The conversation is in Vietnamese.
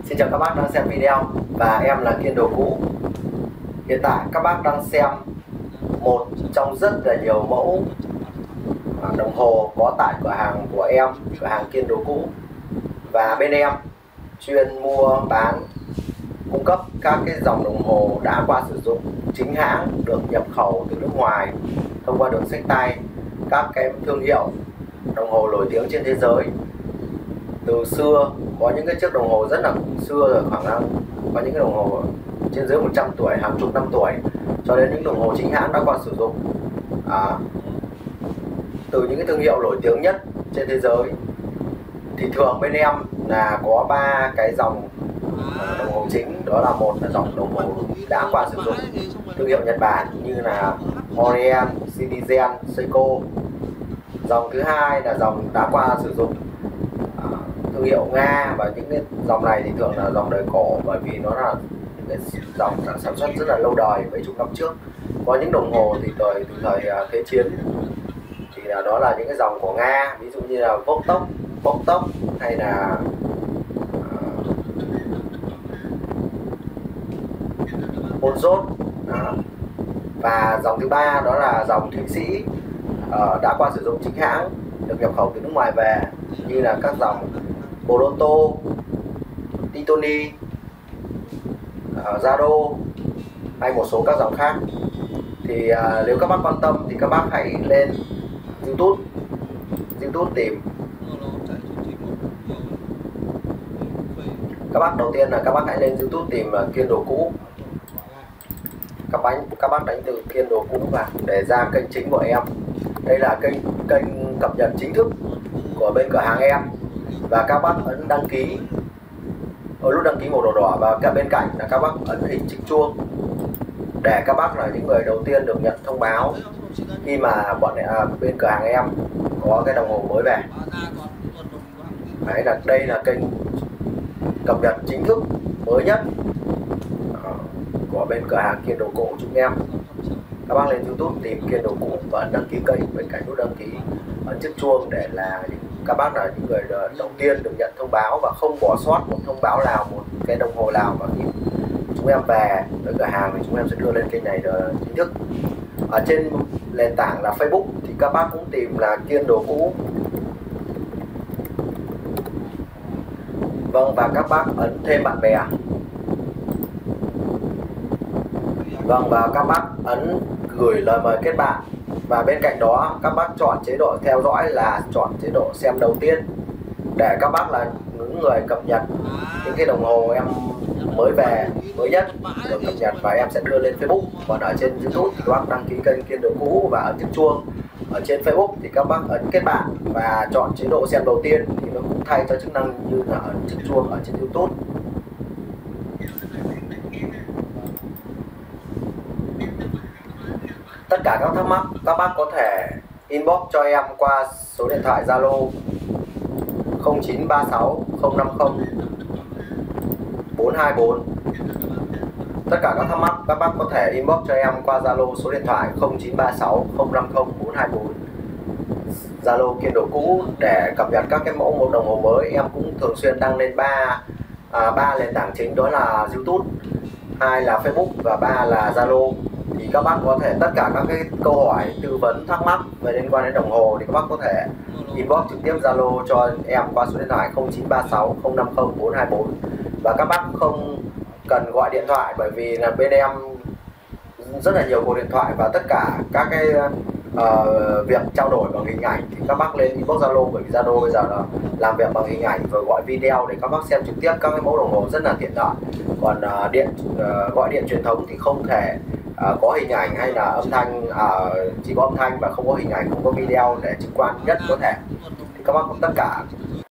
Xin chào các bác đang xem video và em là Kiên Đồ Cũ. Hiện tại các bác đang xem một trong rất là nhiều mẫu đồng hồ có tại cửa hàng của em, cửa hàng Kiên Đồ Cũ. Và bên em chuyên mua bán cung cấp các cái dòng đồng hồ đã qua sử dụng chính hãng, được nhập khẩu từ nước ngoài thông qua đường xách tay, các cái thương hiệu đồng hồ nổi tiếng trên thế giới. Từ xưa có những cái chiếc đồng hồ rất là xưa rồi, khoảng là có những cái đồng hồ trên dưới 100 tuổi, hàng chục năm tuổi, cho đến những đồng hồ chính hãng đã qua sử dụng từ những cái thương hiệu nổi tiếng nhất trên thế giới. Thì thường bên em là có 3 cái dòng đồng hồ chính, đó là một là dòng đồng hồ đã qua sử dụng thương hiệu Nhật Bản như là Orient, Citizen, Seiko. Dòng thứ hai là dòng đã qua sử dụng thương hiệu Nga, và những cái dòng này thì thường là dòng đời cổ, bởi vì nó là những cái dòng sản xuất rất là lâu đời, mấy chục năm trước. Có những đồng hồ thì từ thời Thế chiến thì đó là những cái dòng của Nga, ví dụ như là Vostok hay là Polzot. Và dòng thứ ba đó là dòng Thụy Sĩ đã qua sử dụng chính hãng, được nhập khẩu từ nước ngoài về, như là các dòng Poloto, Titoni, Zado hay một số các dòng khác. Thì nếu các bác quan tâm thì các bác hãy lên YouTube tìm. Đầu tiên là các bác hãy lên YouTube tìm Kiên Đồ Cũ. Các bác đánh từ Kiên Đồ Cũ vào để ra kênh chính của em. Đây là kênh cập nhật chính thức của bên cửa hàng em, và các bác ấn đăng ký ở nút đăng ký màu đỏ, và bên cạnh là các bác ấn hình chiếc chuông để các bác là những người đầu tiên được nhận thông báo khi mà bên cửa hàng em có cái đồng hồ mới về. Đây là kênh cập nhật chính thức mới nhất của bên cửa hàng Kiên Đồ Cũ chúng em. Các bác lên YouTube tìm Kiên Đồ Cũ và ấn đăng ký kênh, bên cạnh nút đăng ký ấn chiếc chuông để là các bác là những người đầu tiên được nhận thông báo và không bỏ sót một thông báo nào, một cái đồng hồ nào mà khi chúng em về tới cửa hàng thì chúng em sẽ đưa lên kênh này chính thức. Ở trên nền tảng là Facebook thì các bác cũng tìm là Kiên Đồ Cũ. Vâng, và các bác ấn thêm bạn bè. Vâng, và các bác ấn gửi lời mời kết bạn. Và bên cạnh đó các bác chọn chế độ theo dõi là chọn chế độ xem đầu tiên, để các bác là những người cập nhật những cái đồng hồ em mới về, mới nhất được cập nhật, và em sẽ đưa lên Facebook. Còn ở trên YouTube thì các bác đăng ký kênh Kiên Đồ Cũ và ấn chiếc chuông. Ở trên Facebook thì các bác ấn kết bạn và chọn chế độ xem đầu tiên, thì nó cũng thay cho chức năng như là ấn chiếc chuông ở trên YouTube. Tất cả các thắc mắc các bác có thể inbox cho em qua số điện thoại Zalo 0936 050 424. Tất cả các thắc mắc các bác có thể inbox cho em qua Zalo số điện thoại 0936 050 424. Zalo Kiên Đồ Cũ để cập nhật các cái mẫu đồng hồ mới. Em cũng thường xuyên đăng lên ba nền tảng chính, đó là YouTube, 2 là Facebook và 3 là Zalo. Thì các bác có thể tất cả các cái câu hỏi, tư vấn, thắc mắc về liên quan đến đồng hồ thì các bác có thể inbox trực tiếp Zalo cho em qua số điện thoại 0936 050 424. Và các bác không cần gọi điện thoại, bởi vì là bên em rất là nhiều cuộc điện thoại, và tất cả các cái việc trao đổi bằng hình ảnh thì các bác lên inbox Zalo, bởi vì Zalo bây giờ là làm việc bằng hình ảnh rồi gọi video để các bác xem trực tiếp các cái mẫu đồng hồ rất là tiện lợi. Còn gọi điện truyền thống thì không thể có hình ảnh hay là âm thanh, chỉ có âm thanh và không có hình ảnh, không có video để trực quan nhất có thể. Thì các bác cũng tất cả